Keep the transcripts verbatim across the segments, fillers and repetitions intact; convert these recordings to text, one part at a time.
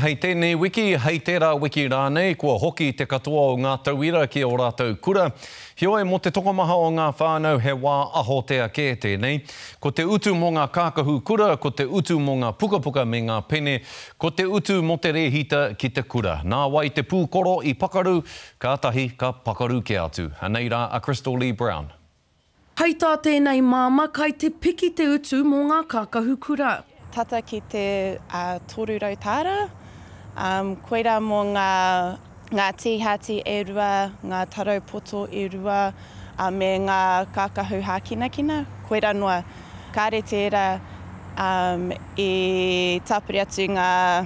Hei tēnei wiki, hei tērā wiki rānei, kua hoki te katoa o ngā tauira ki o rātou kura. Heoi mo te tokomaha o ngā whānau he wā aho tea kē tēnei. Ko te utu mo ngā kākahu kura, ko te utu mo ngā pukapuka me ngā pene, ko te utu mo te rehita ki te kura. Nā wai te pūkoro i pakaru, kātahi ka pakaru ke atu. Hanei rā a Krystal-lee Brown. Hei tā tēnei māma, kai te piki te utu mo ngā kākahu kura. Tata ki te uh, toru rautāra, um, koera mō ngā, ngā tihati e rua, ngā tarau poto e rua, uh, me ngā kākahu hākinakina, koera noa. Kāre tērā um, e tāpiri atu ngā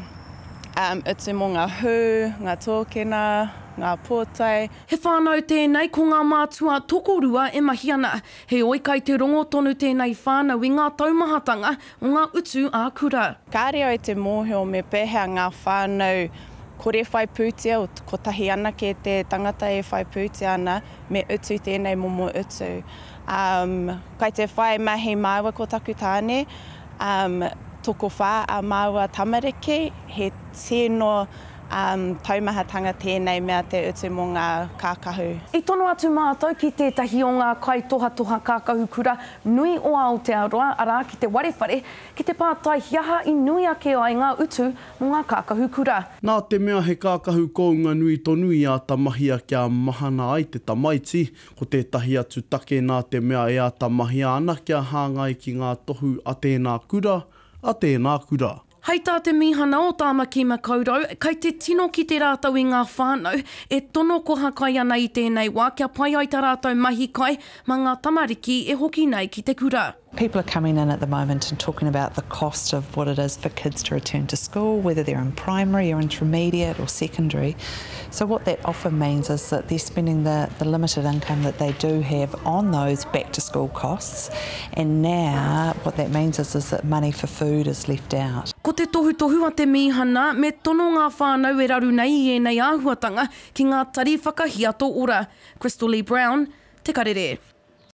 um, utu mō ngā hū, ngā tōkena, ngā pōtai. He whānau tēnei ko ngā mātua tokorua e mahi ana. He oi kai te rongo tonu tēnei whānau i ngā taumahatanga o ngā utu ā kura. Kāre o te mōhio me pēhea ngā whānau kore whai pūtia o kotahi ana ke te tangata e whai pūtia ana me utu tēnei momo utu. Um, kai te whai mahi māua ko taku tāne, um, toko whā a māua tamariki, he tēno Um, taumahatanga tēnei mea te utu mō ngā kākahu. I tono atu mātou ki tētahi o ngā kai toha toha kākahu kura nui o Aotearoa, arā ki te warewhare, ki te pātai hiaha i nui ake ai ngā utu mō ngā kākahu kura. Nā te mea he kākahu kounga nui tonu i a tamahia kia mahana ai te tamaiti, ko tētahi atu take nā te mea e a tamahia ana kia hāngai ki ngā tohu a tēnā kura, a tēnā kura. Hei tā te mihana o tāmaki makaurau, kai te tino ki te rātau i ngā whānau, e tono koha kai ana i tēnei wā, kia pai ai tā rātau mahi kai, ma ngā tamariki e hoki nei ki te kura. People are coming in at the moment and talking about the cost of what it is for kids to return to school, whether they're in primary or intermediate or secondary. So what that often means is that they're spending the, the limited income that they do have on those back to school costs, and now what that means is, is that money for food is left out. Ko te tohu tohu a te mihana, me tono ngā whānau e raru nei i enei āhuatanga ki ngā tari whakahiato ora. Krystal-lee Brown, te Karere.